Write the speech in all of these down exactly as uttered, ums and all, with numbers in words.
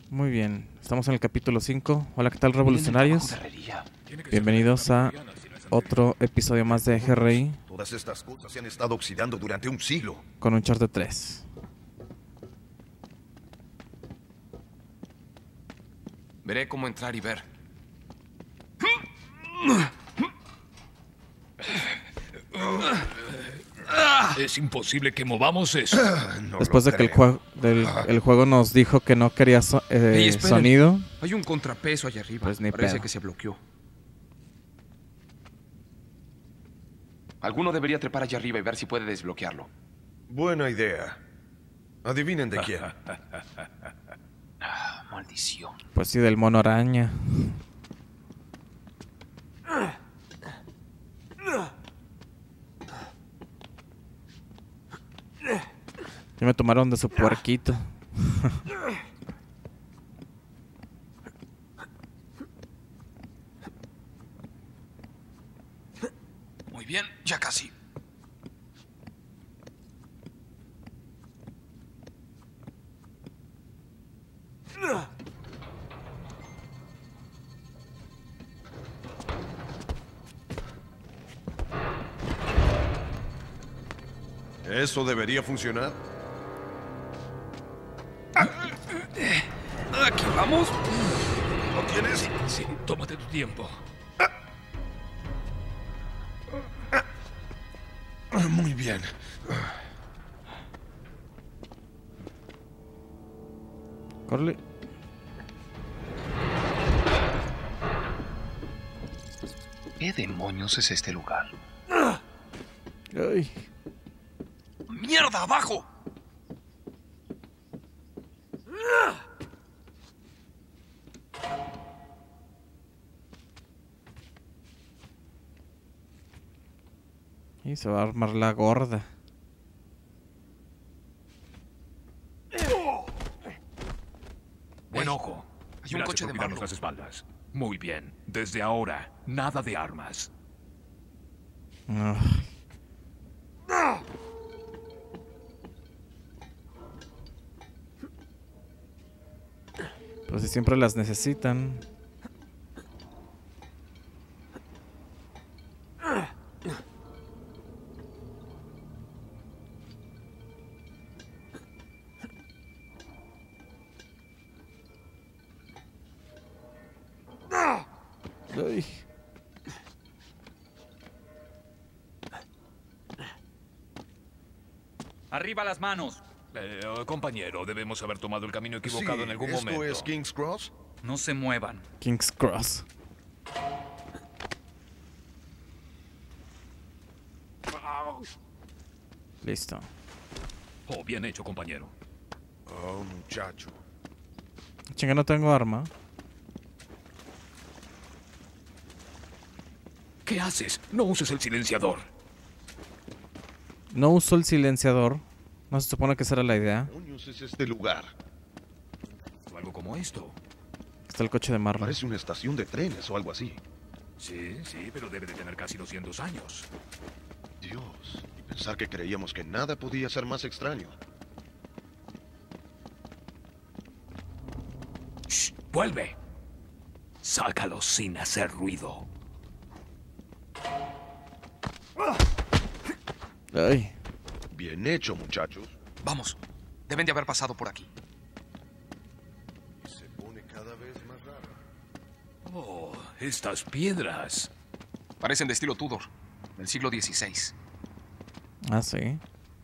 Muy bien, estamos en el capítulo cinco. Hola, ¿qué tal, revolucionarios? Bienvenidos a otro episodio más de G R I. Todas estas cosas se han estado oxidando durante un siglo. Con Uncharted tres. Veré cómo entrar y ver. Es imposible que movamos eso. No Después lo de que el, creo. jue del, el juego nos dijo que no quería so eh, Ey, esperen. sonido. Hay un contrapeso allá arriba. Pues ni Parece pedo. que se bloqueó. Alguno debería trepar allá arriba y ver si puede desbloquearlo. Buena idea. Adivinen de quién. Ah, maldición. Pues sí, del mono araña. Ya me tomaron de su puerquito. Muy bien, ya casi. ¿Eso debería funcionar? Aquí vamos. ¿Lo tienes? Sí, tómate tu tiempo. Muy bien. Corre. ¿Qué demonios es este lugar? Ay. ¡Mierda, abajo! Y se va a armar la gorda. Buen ojo. Hay un Gracias coche por de cuidarnos mando. las espaldas. Muy bien. Desde ahora, nada de armas. Ay. Pero si siempre las necesitan. Ay. ¡Arriba las manos! Eh, oh, compañero, debemos haber tomado el camino equivocado Sí, en algún ¿esto momento. es King's Cross? No se muevan. King's Cross. Listo. Oh, bien hecho, compañero. Oh, muchacho. Chinga, no tengo arma. ¿Qué haces? No uses el silenciador. No uso el silenciador. No se supone que esa era la idea. ¿Qué demonios es este lugar? O algo como esto. Está el coche de Marlon. Parece una estación de trenes o algo así. Sí, sí, pero debe de tener casi doscientos años. Dios. Y pensar que creíamos que nada podía ser más extraño. ¡Shh! ¡Vuelve! Sácalo sin hacer ruido. Ay. Bien hecho, muchachos. Vamos. Deben de haber pasado por aquí. Se pone cada vez más raro. Oh, estas piedras. Parecen de estilo Tudor, del siglo dieciséis. Ah, sí.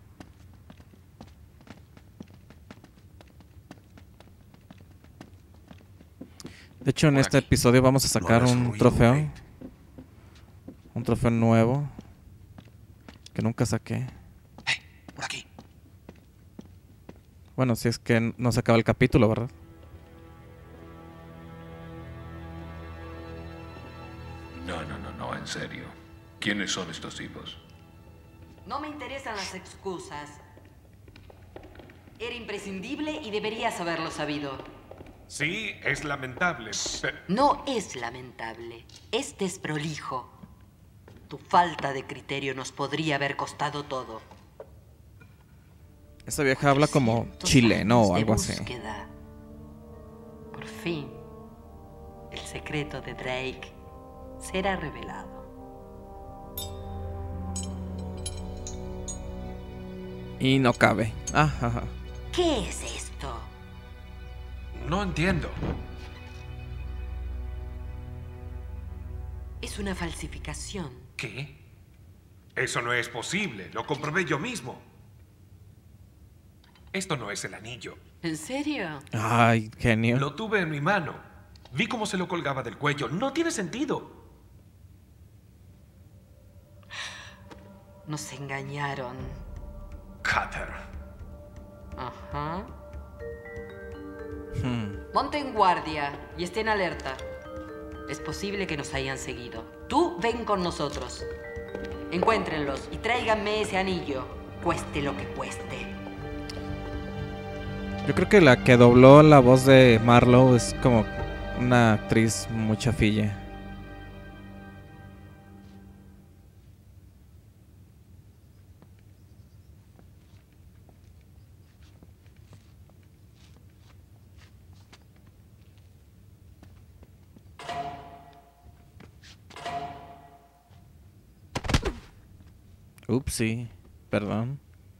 De hecho, en Por este aquí. episodio vamos a sacar hagas un ruido, trofeo. güey. Un trofeo nuevo. Que nunca saqué. ¡Hey! Por aquí. Bueno, si es que no se acaba el capítulo, ¿verdad? No, no, no, no, en serio. ¿Quiénes son estos tipos? No me interesan las excusas. Era imprescindible y deberías haberlo sabido. Sí, es lamentable. Pero No es lamentable, es desprolijo. Tu falta de criterio nos podría haber costado todo. Esa vieja habla como Cientos chileno años o de algo así. búsqueda. fin, el secreto de Drake será revelado. Y no cabe. Ah, ajá. ¿Qué es esto? No entiendo. Es una falsificación. ¿Qué? Eso no es posible. Lo comprobé yo mismo. Esto no es el anillo. ¿En serio? Ay, genio. Lo tuve en mi mano. Vi cómo se lo colgaba del cuello. No tiene sentido. Nos engañaron. Cutter. Ajá. Hmm. Monten guardia y estén alerta. Es posible que nos hayan seguido. Tú ven con nosotros. Encuéntrenlos y tráiganme ese anillo, cueste lo que cueste. Yo creo que la que dobló la voz de Marlowe es como una actriz muy chafilla. Upsi, perdón.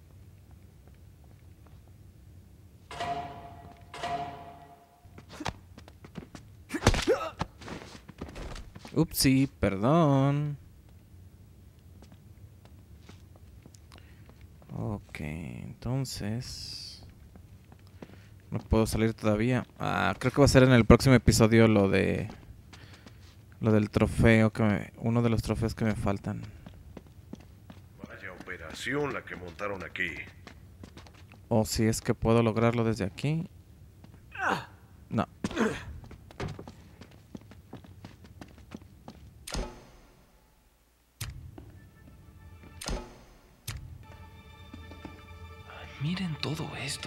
Upsi, perdón. Ok, entonces no puedo salir todavía. Ah, creo que va a ser en el próximo episodio lo de lo del trofeo que me, uno de los trofeos que me faltan. Vaya operación la que montaron aquí. O si es que puedo lograrlo desde aquí. No. Miren todo esto.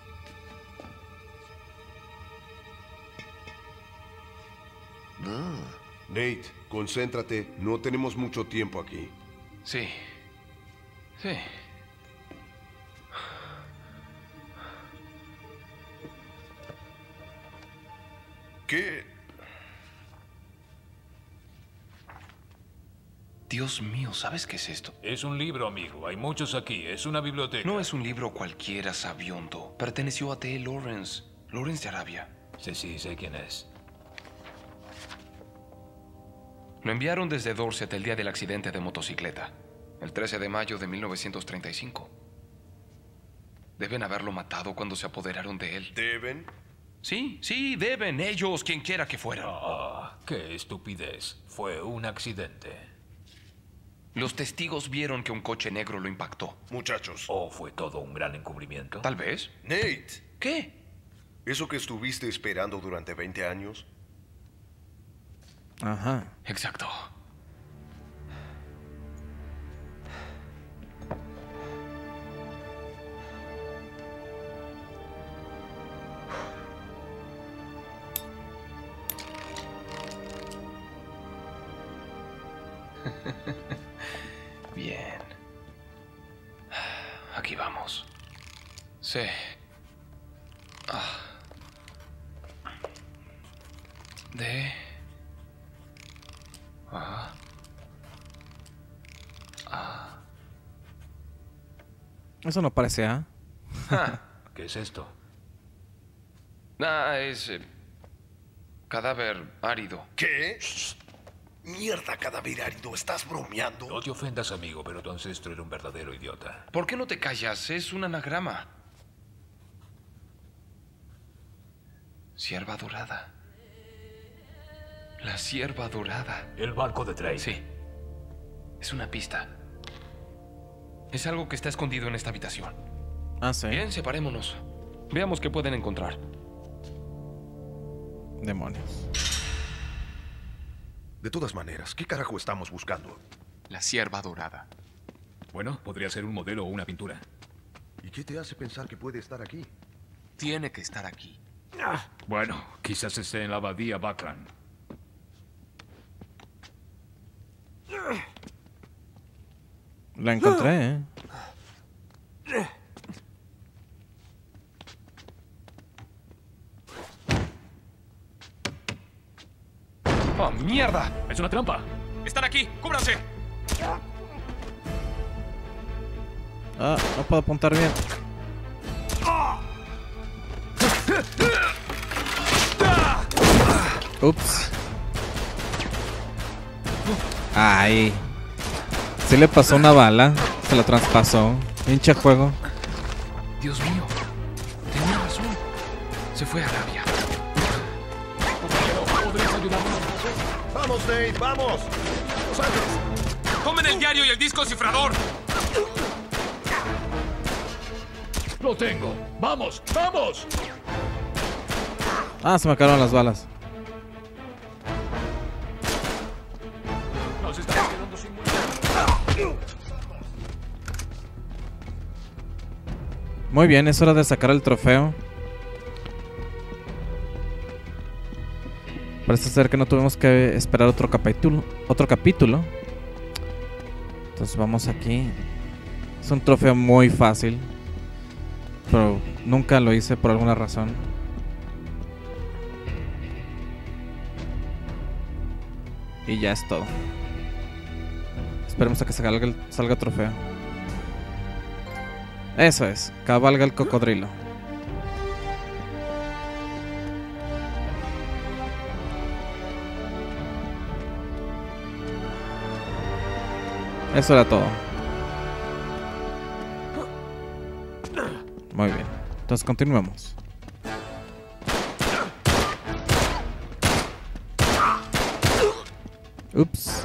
Ah. Nate, concéntrate. No tenemos mucho tiempo aquí. Sí. Sí. ¿Qué? Dios mío, ¿sabes qué es esto? Es un libro, amigo. Hay muchos aquí. Es una biblioteca. No es un libro cualquiera, sabiondo. Perteneció a T. Lawrence. Lawrence de Arabia. Sí, sí, sé quién es. Lo enviaron desde Dorset el día del accidente de motocicleta, el trece de mayo de mil novecientos treinta y cinco. Deben haberlo matado cuando se apoderaron de él. ¿Deben? Sí, sí, deben. Ellos, quien quiera que fueran. Ah, qué estupidez. Fue un accidente. Los testigos vieron que un coche negro lo impactó. Muchachos. ¿O fue todo un gran encubrimiento? Tal vez. Nate, ¿Qué? ¿eso que estuviste esperando durante veinte años? Ajá. Exacto. Bien. Aquí vamos. Sí. Ah. De... Ah. Ah. Eso no parece A. Ah. ¿Qué es esto? Ah, es... eh, cadáver árido. ¿Qué? Mierda, cadáver árido. ¿Estás bromeando? No te ofendas, amigo, pero tu ancestro era un verdadero idiota. ¿Por qué no te callas? Es un anagrama. Sierva dorada. La sierva dorada. El barco de Drake. Sí. Es una pista. Es algo que está escondido en esta habitación. Ah, sí. Bien, separémonos. Veamos qué pueden encontrar. Demonios. De todas maneras, ¿qué carajo estamos buscando? La sierva dorada. Bueno, podría ser un modelo o una pintura. ¿Y qué te hace pensar que puede estar aquí? Tiene que estar aquí. Bueno, quizás esté en la abadía Buckland. La encontré, ¿eh? ¡Oh, mierda! ¡Es una trampa! ¡Están aquí! ¡Cúbranse! Ah, no puedo apuntar bien. Ups. Ay. Sí le pasó una bala. Se la traspasó. Pinche juego. Dios mío. Tenía razón. Se fue a Arabia. ¿Podrías ayudarme? ¡Vamos, Nate! ¡Vamos! ¡Tomen el diario y el disco cifrador! ¡Lo tengo! ¡Vamos! ¡Vamos! Ah, se me acabaron las balas. Nos estamos quedando sin munición. Muy bien, es hora de sacar el trofeo. Parece ser que no tuvimos que esperar otro capítulo. Otro capítulo. Entonces vamos aquí. Es un trofeo muy fácil. Pero nunca lo hice por alguna razón. Y ya es todo. Esperemos a que salga el, salga el trofeo. Eso es, cabalga el cocodrilo. Eso era todo. Muy bien, entonces continuemos. Ups.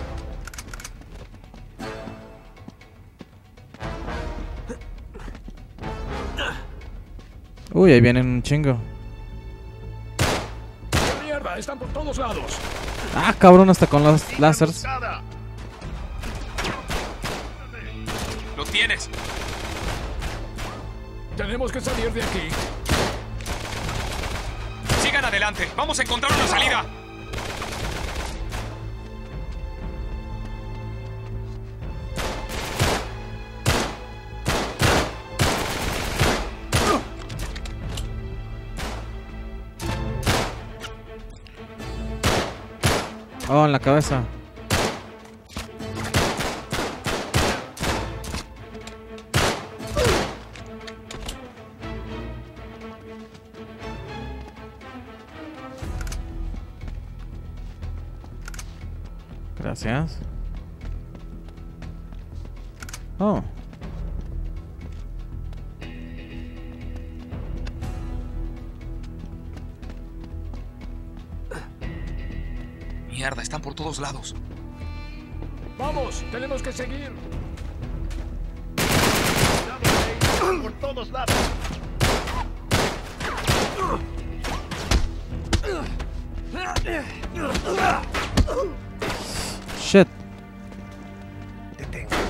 Uy, ahí vienen un chingo. ¡Mierda! ¡Están por todos lados! Ah, cabrón, hasta con los lásers. ¡Lo tienes! Tenemos que salir de aquí. ¡Sigan adelante! ¡Vamos a encontrar una salida! Oh, en la cabeza. Gracias. Oh. Mierda, están por todos lados. ¡Vamos! ¡Tenemos que seguir! ¡Por todos lados! Shit. Detengo.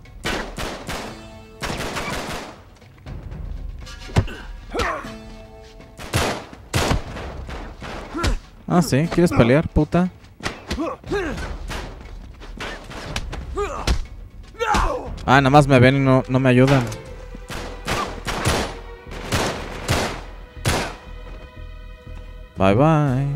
Ah, sí, ¿quieres pelear, puta? Ah, nada más me ven y no, no me ayudan. Bye bye.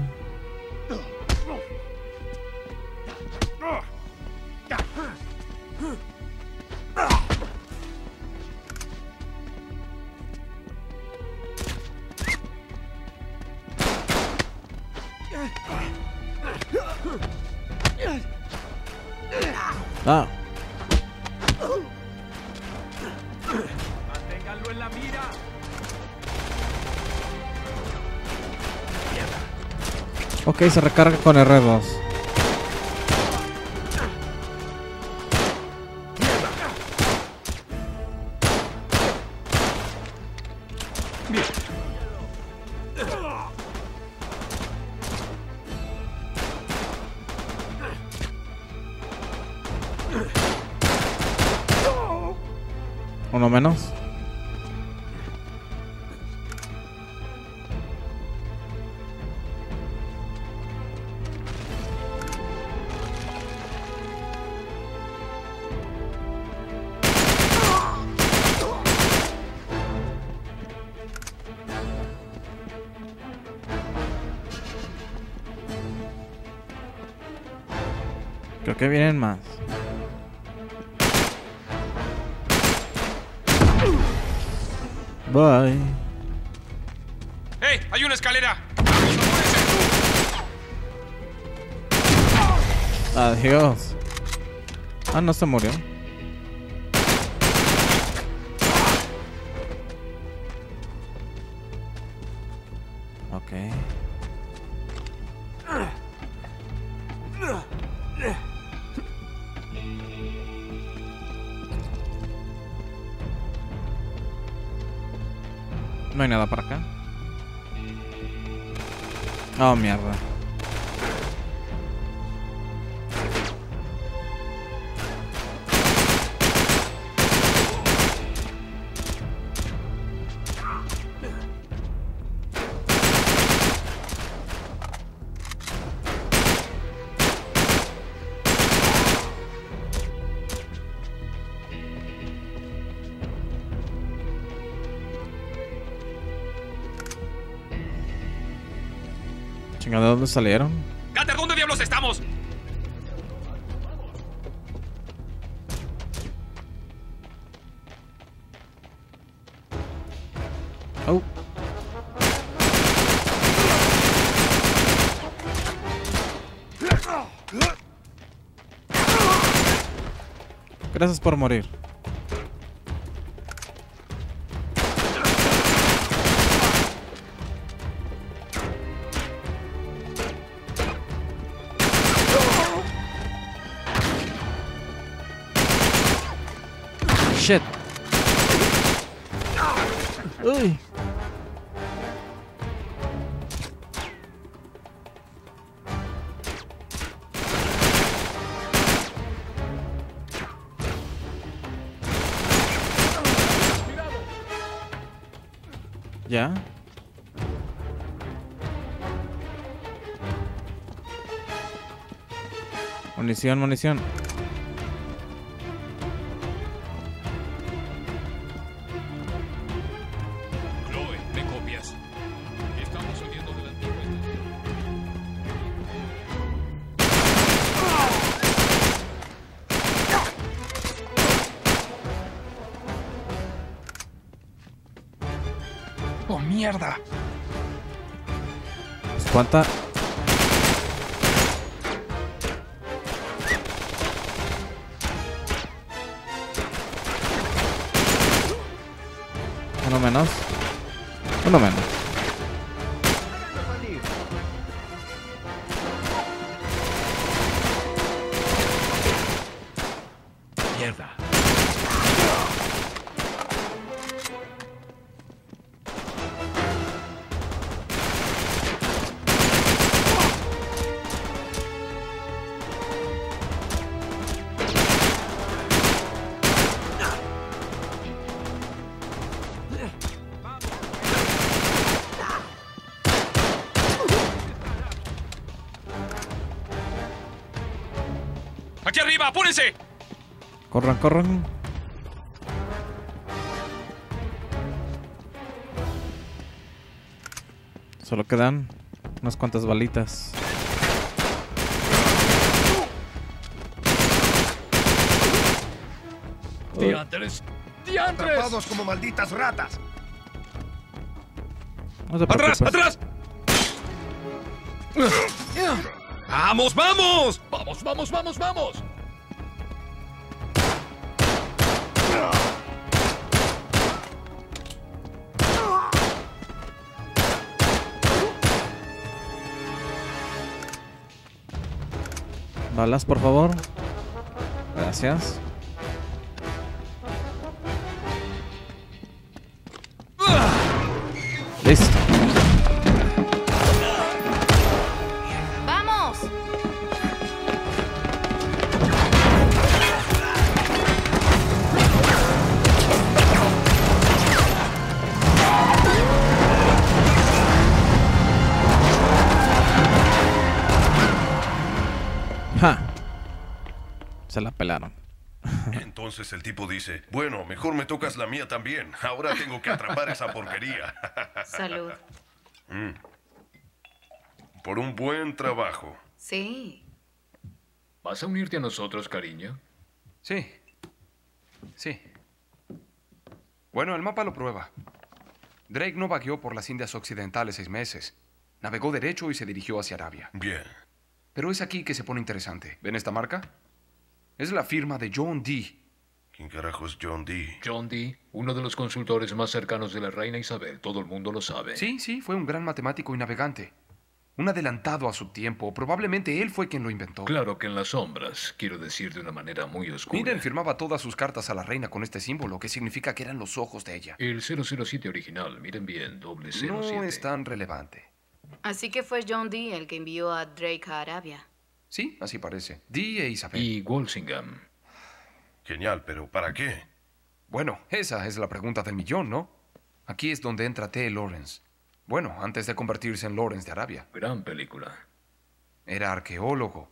Ah. ¡Manténganlo en la mira! Ok, se recarga con R dos. Uno menos. Creo que vienen más. Bye. ¡Hey! ¡Hay una escalera! Adiós. Ah, no se murió. Ok. No hay nada para acá. Oh, mierda. Chingada, ¿de dónde salieron? ¡Gander, ¿dónde diablos estamos? Oh. Gracias por morir. Shit. Uy. ¿Ya? Munición, munición. Chloe, ¿me copias? Estamos saliendo de la antigua estación. ¡Oh, mierda! ¿Cuánta? Uno menos. Uno menos. Mierda. ¡Aquí arriba! ¡Apúrense! Corran, corran. Solo quedan unas cuantas balitas. ¡Diantres! ¡Diantres! Atrapados como malditas ratas. No te ¡Atrás! preocupes. ¡Atrás! ¡Vamos, vamos! ¡Vamos, vamos, vamos, vamos! Balas, por favor. Gracias. Listo. ¡Vamos! Ja. Se la pelaron. Entonces el tipo dice, bueno, mejor me tocas la mía también. Ahora tengo que atrapar esa porquería. Salud. Mm. Por un buen trabajo. Sí. ¿Vas a unirte a nosotros, cariño? Sí. Sí. Bueno, el mapa lo prueba. Drake no vagueó por las Indias Occidentales seis meses. Navegó derecho y se dirigió hacia Arabia. Bien. Pero es aquí que se pone interesante. ¿Ven esta marca? Es la firma de John Dee. ¿Quién carajo es John Dee? John Dee, uno de los consultores más cercanos de la reina Isabel. Todo el mundo lo sabe. Sí, sí, fue un gran matemático y navegante. Un adelantado a su tiempo. Probablemente él fue quien lo inventó. Claro que en las sombras, quiero decir de una manera muy oscura. Miren, firmaba todas sus cartas a la reina con este símbolo, que significa que eran los ojos de ella. El cero cero siete original, miren bien, doble cero siete. No es tan relevante. Así que fue John Dee el que envió a Drake a Arabia. Sí, así parece. Dee e Isabel. Y Walsingham. Genial, pero ¿para qué? Bueno, esa es la pregunta del millón, ¿no? Aquí es donde entra T. Lawrence. Bueno, antes de convertirse en Lawrence de Arabia. Gran película. Era arqueólogo.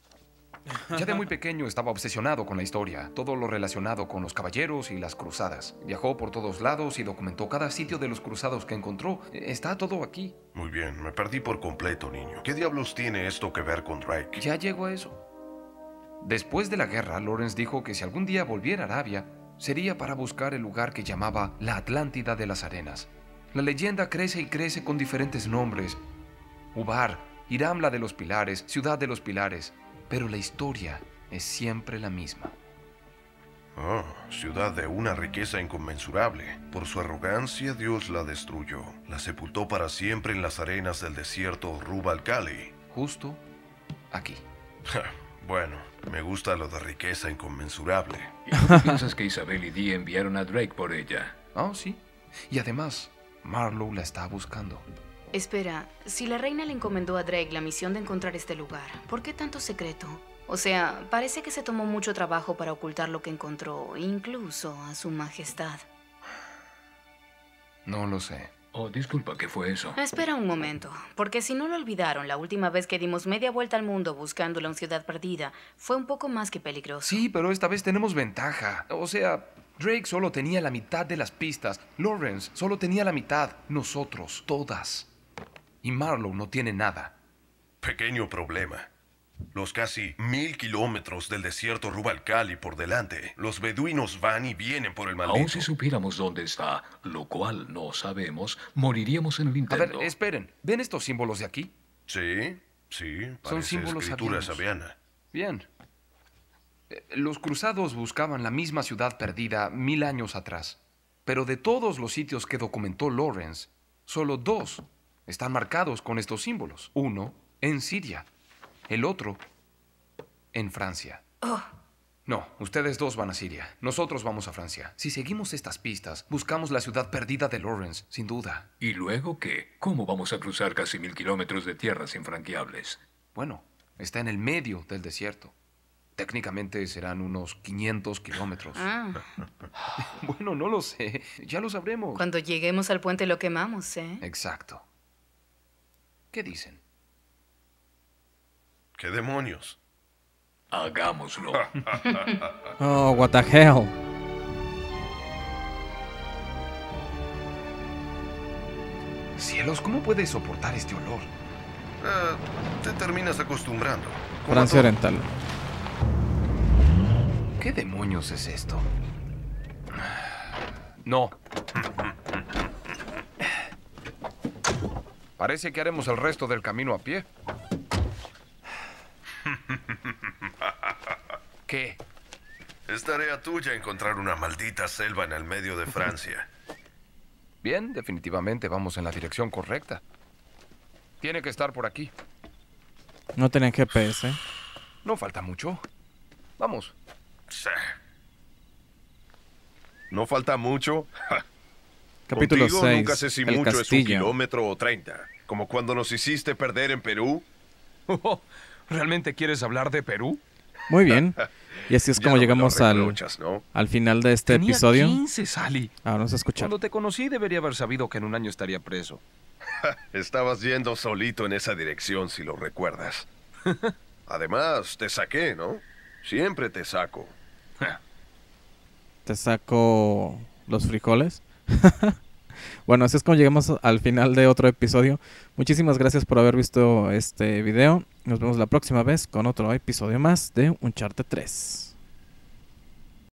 Ya de muy pequeño estaba obsesionado con la historia, todo lo relacionado con los caballeros y las cruzadas. Viajó por todos lados y documentó cada sitio de los cruzados que encontró. Está todo aquí. Muy bien, me perdí por completo, niño. ¿Qué diablos tiene esto que ver con Drake? Ya llego a eso. Después de la guerra, Lawrence dijo que si algún día volviera a Arabia, sería para buscar el lugar que llamaba la Atlántida de las Arenas. La leyenda crece y crece con diferentes nombres. Ubar, Hiram la de los Pilares, Ciudad de los Pilares. Pero la historia es siempre la misma. Oh, ciudad de una riqueza inconmensurable. Por su arrogancia, Dios la destruyó. La sepultó para siempre en las arenas del desierto Rub al-Khali. Justo aquí. Bueno, me gusta lo de riqueza inconmensurable. ¿Y tú piensas que Isabel y Dee enviaron a Drake por ella? Oh, sí. Y además, Marlowe la está buscando. Espera, si la reina le encomendó a Drake la misión de encontrar este lugar, ¿por qué tanto secreto? O sea, parece que se tomó mucho trabajo para ocultar lo que encontró, incluso a su majestad. No lo sé. Oh, disculpa, ¿qué fue eso? Espera un momento, porque si no lo olvidaron, la última vez que dimos media vuelta al mundo buscando la ciudad perdida fue un poco más que peligroso. Sí, pero esta vez tenemos ventaja. O sea, Drake solo tenía la mitad de las pistas. Lawrence solo tenía la mitad. Nosotros, todas. Y Marlowe no tiene nada. Pequeño problema. Los casi mil kilómetros del desierto Rub al-Khali por delante. Los beduinos van y vienen por el maldito. Aún si supiéramos dónde está, lo cual no sabemos, moriríamos en el A intento. ver, esperen. ¿Ven estos símbolos de aquí? Sí, sí, parece Son símbolos escritura sabianos. sabiana. Bien. Eh, Los cruzados buscaban la misma ciudad perdida mil años atrás. Pero de todos los sitios que documentó Lawrence, solo dos están marcados con estos símbolos. Uno en Siria, el otro en Francia. Oh. No, ustedes dos van a Siria. Nosotros vamos a Francia. Si seguimos estas pistas, buscamos la ciudad perdida de Lawrence, sin duda. ¿Y luego qué? ¿Cómo vamos a cruzar casi mil kilómetros de tierras infranqueables? Bueno, está en el medio del desierto. Técnicamente serán unos quinientos kilómetros. Ah, Bueno, no lo sé. Ya lo sabremos. cuando lleguemos al puente lo quemamos, ¿eh? Exacto. ¿Qué dicen? ¿Qué demonios? Hagámoslo. Oh, what the hell. Cielos, ¿cómo puedes soportar este olor? Ah, te terminas acostumbrando. Como Francia todo. Oriental. ¿Qué demonios es esto? No. Parece que haremos el resto del camino a pie. ¿Qué? Es tarea tuya encontrar una maldita selva en el medio de Francia. Bien, definitivamente vamos en la dirección correcta. Tiene que estar por aquí. No tenían G P S. No falta mucho. Vamos. Sí. ¿No falta mucho? Capítulo Contigo seis. nunca sé si El mucho es un castillo. kilómetro o treinta. Como cuando nos hiciste perder en Perú. ¿Realmente quieres hablar de Perú? Muy bien. Y así es Ya como no me lo llegamos al, reprochas, ¿no? al final de este Tenía episodio. quince, Sally. Ahora vamos a escuchar. Cuando te conocí debería haber sabido que en un año estaría preso. Estabas yendo solito en esa dirección, si lo recuerdas. Además, te saqué, ¿no? Siempre te saco. Te saco los frijoles. Bueno, así es como llegamos al final de otro episodio. Muchísimas gracias por haber visto este video. Nos vemos la próxima vez con otro episodio más de Uncharted tres.